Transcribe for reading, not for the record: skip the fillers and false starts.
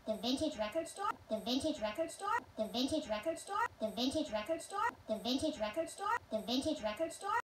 the vintage record store, the vintage record store, the vintage record store, the vintage record store, the vintage record store, the vintage record store.